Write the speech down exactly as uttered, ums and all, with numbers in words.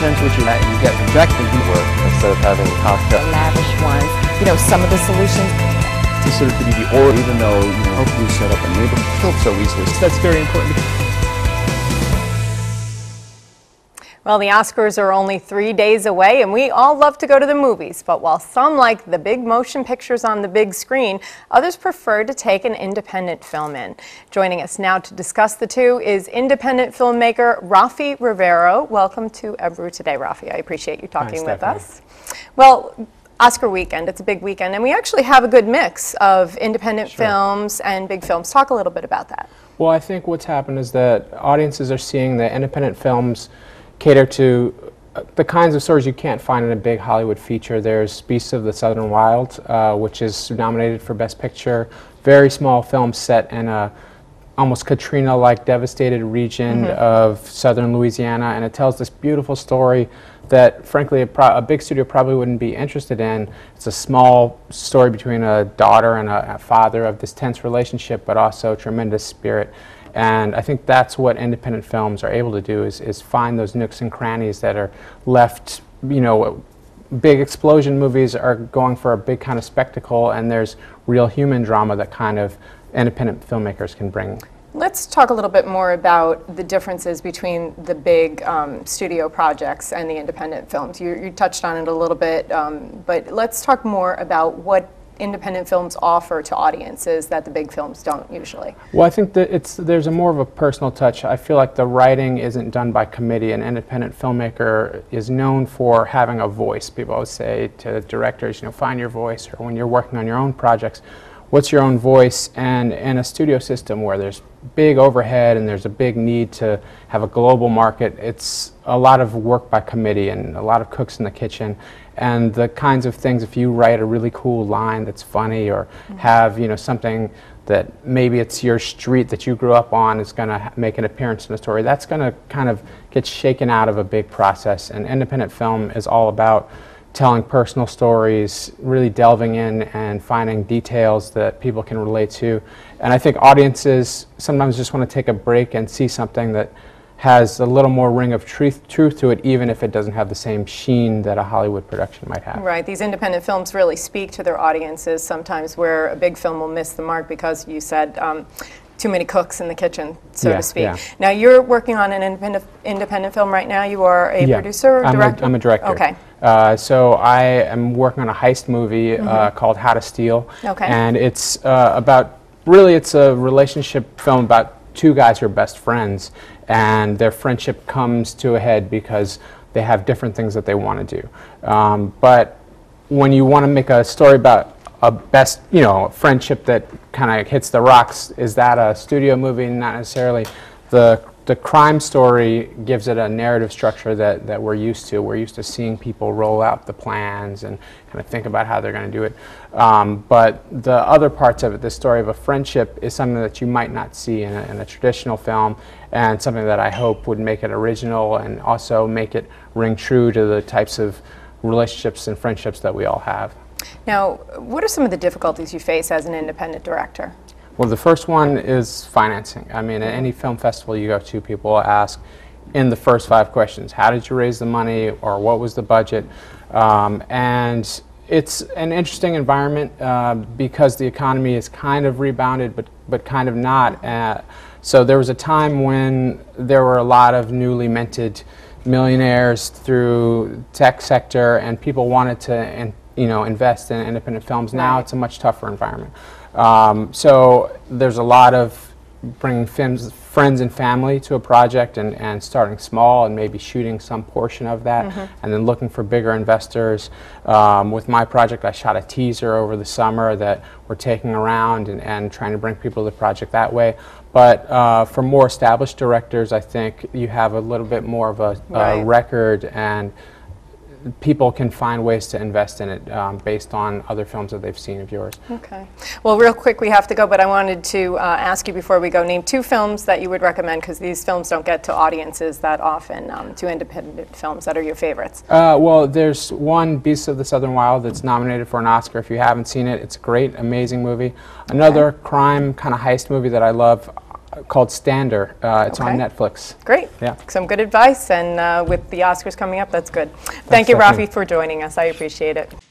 potential that you, that you get rejected work instead of having cocktail. Lavish ones. You know, some of the solutions. Considered to be the or even though, you know, hopefully set up a neighborhood so easily. That's very important. Well, the Oscars are only three days away, and we all love to go to the movies. But while some like the big motion pictures on the big screen, others prefer to take an independent film in. Joining us now to discuss the two is independent filmmaker Raafi Rivero. Welcome to Ebru today, Raafi. I appreciate you talking Hi, with us. Well, Oscar weekend, it's a big weekend, and we actually have a good mix of independent Sure. films and big films. Talk a little bit about that. Well, I think what's happened is that audiences are seeing that independent films cater to the kinds of stories you can't find in a big Hollywood feature. There's Beasts of the Southern Wild, uh, which is nominated for Best Picture. Very small film set in a almost Katrina-like devastated region mm-hmm. of southern Louisiana, and it tells this beautiful story that, frankly, a, pro a big studio probably wouldn't be interested in. It's a small story between a daughter and a, a father of this tense relationship, but also tremendous spirit. And I think that's what independent films are able to do, is, is find those nooks and crannies that are left, you know, big explosion movies are going for a big kind of spectacle, and there's real human drama that kind of independent filmmakers can bring. Let's talk a little bit more about the differences between the big um, studio projects and the independent films. You, you touched on it a little bit, um, but let's talk more about what independent films offer to audiences that the big films don't usually. Well, I think that it's there's a more of a personal touch. I feel like the writing isn't done by committee. An independent filmmaker is known for having a voice. People always say to directors, you know, find your voice, or when you're working on your own projects, what's your own voice? And in a studio system where there's big overhead and there's a big need to have a global market, it's a lot of work by committee and a lot of cooks in the kitchen. And the kinds of things, if you write a really cool line that's funny, or mm-hmm. have, you know, something that maybe it's your street that you grew up on is going to make an appearance in a story, that's going to kind of get shaken out of a big process. And independent film is all about telling personal stories, really delving in and finding details that people can relate to. And I think audiences sometimes just want to take a break and see something that has a little more ring of truth, truth to it, even if it doesn't have the same sheen that a Hollywood production might have. Right, these independent films really speak to their audiences sometimes, where a big film will miss the mark because you said um, too many cooks in the kitchen, so yeah, to speak. Yeah. Now, you're working on an independent, independent film right now. You are a yeah. producer or I'm director? A, I'm a director. Okay. Uh, so I am working on a heist movie mm-hmm. uh, called How to Steal. Okay. And it's uh, about, really it's a relationship film about two guys who are best friends, and their friendship comes to a head because they have different things that they want to do. Um, but when you want to make a story about a best, you know, friendship that kind of hits the rocks, is that a studio movie? Not necessarily. The the crime story gives it a narrative structure that, that we're used to. We're used to seeing people roll out the plans and kind of think about how they're going to do it. Um, but the other parts of it, the story of a friendship, is something that you might not see in a, in a traditional film, and something that I hope would make it original and also make it ring true to the types of relationships and friendships that we all have. Now, what are some of the difficulties you face as an independent director? Well, the first one is financing. I mean, at any film festival you go to, people will ask in the first five questions, how did you raise the money, or what was the budget? Um, and it's an interesting environment uh, because the economy is kind of rebounded, but, but kind of not. Uh, so there was a time when there were a lot of newly minted millionaires through tech sector, and people wanted to in, you know, invest in independent films. Now it's a much tougher environment. Um, so there's a lot of bringing films, friends and family to a project, and, and starting small and maybe shooting some portion of that, mm-hmm. and then looking for bigger investors. Um, with my project, I shot a teaser over the summer that we're taking around and, and trying to bring people to the project that way. But uh, for more established directors, I think you have a little bit more of a, right. a record, and people can find ways to invest in it um, based on other films that they've seen of yours. Okay. Well, real quick, we have to go, but I wanted to uh, ask you before we go, name two films that you would recommend, because these films don't get to audiences that often, um, two independent films that are your favorites. Uh, well, there's one, Beasts of the Southern Wild, that's nominated for an Oscar. If you haven't seen it, it's a great, amazing movie. Another okay. crime kind of heist movie that I love, called Stander. Uh, it's on Okay. Netflix. Great. Yeah. Some good advice, and uh, with the Oscars coming up, that's good. Thank you, Stephanie. Raafi, for joining us. I appreciate it.